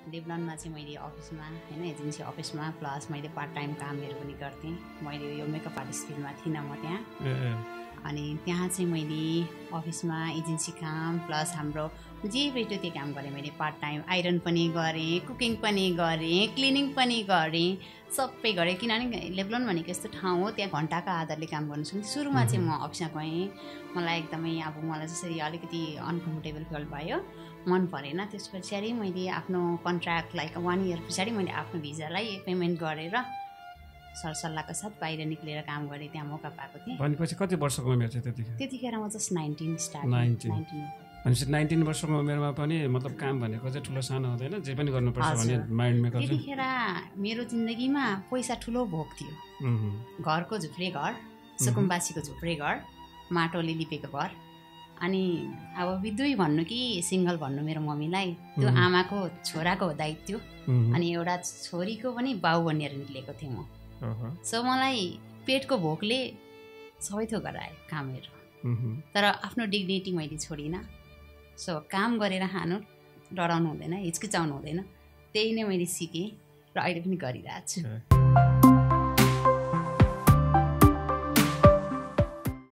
लेब्लनमा चाहिँ मैले अफिसमा होइन एजेन्सी अफिसमा प्लस मैले पार्ट टाइम कामहरू पनि गर्थेँ। मैले यो मेकअप आर्टिस्ट फिल्डमा थिइनँ म त्यहाँ। अनि त्यहाँ चाहिँ मैले अफिसमा एजेन्सी काम प्लस हाम्रो जे भेट्यो त्यो काम गरेँ। मैले पार्ट टाइम आइरन पनि गरेँ, कुकिङ पनि गरेँ, क्लिनिङ पनि गरेँ, सबै गरेँ। किनभने लेब्लन भनेको यस्तो ठाउँ हो त्यहाँ घन्टाको आधारले काम गर्नु सक्छ। सुरुमा चाहिँ म अफिसमा गएँ, मलाई एकदमै अब मलाई जसरी अलिकति अनकम्फर्टेबल फिल भयो, मन परेन। त्यस पछाडि मैले आफ्नो कन्ट्र्याक्ट लाइक 1 इयर पछाडि मैले आफ्नो भिजालाई पेमेन्ट गरेर सरसल्लाहका साथ बाहिर निक्लेर काम गरेँ। त्यहाँ मौका पाएको थिएँ। भनेपछि कति वर्षको उमेर थियो त्यतिखेर? त्यतिखेर म जस्ट 19 स्टार्ट 19 भनेपछि 19 वर्षको उमेरमा पनि मतलब काम भनेको चाहिँ ठुलो सानो हुँदैन, जे पनि गर्नुपर्छ भन्ने माइन्डमा गर्छ। त्यतिखेर मेरो जिन्दगीमा पैसा ठुलो भोग थियो। घरको झुप्रे घर, सुकुम्बासीको झुप्रे घर, माटोले लिपेको घर। अनि अब विधुई भन्नु कि सिङ्गल भन्नु मेरो मम्मीलाई, त्यो आमाको छोराको दायित्व अनि एउटा छोरीको पनि बाउ बनिएर निक्लेको थिएँ म। सो मलाई पेटको भोकले सबै थोक गरायो कामहरू, तर आफ्नो डिग्निटी मैले छोडिनँ। सो काम गरेर खानु डराउनु हुँदैन, हिचकिचाउनु हुँदैन, त्यही नै मैले सिकेँ र अहिले पनि गरिरहेको छु।